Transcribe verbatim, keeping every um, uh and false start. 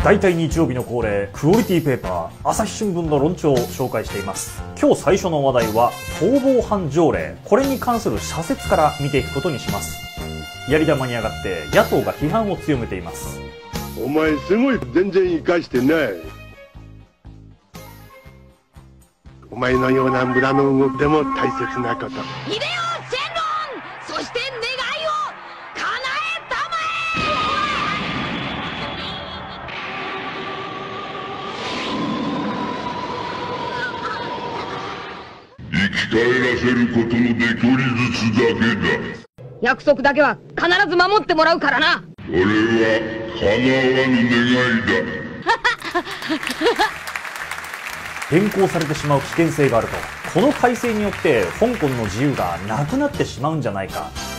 大体日曜日の恒例クオリティペーパー朝日新聞の論調を紹介しています。今日最初の話題は逃亡犯条例、これに関する社説から見ていくことにします。やり玉に上がって野党が批判を強めています。 お前すごい全然生かしてない。お前のような村の動きでも大切なこと。 秀吉千論、そして願いを叶えたまえ。生き返らせることので距離ずつだけだ。 約束だけは必ず守ってもらうからな。 それは叶わぬ願いだ。 変更されてしまう危険性があると、この改正によって香港の自由がなくなってしまうんじゃないか、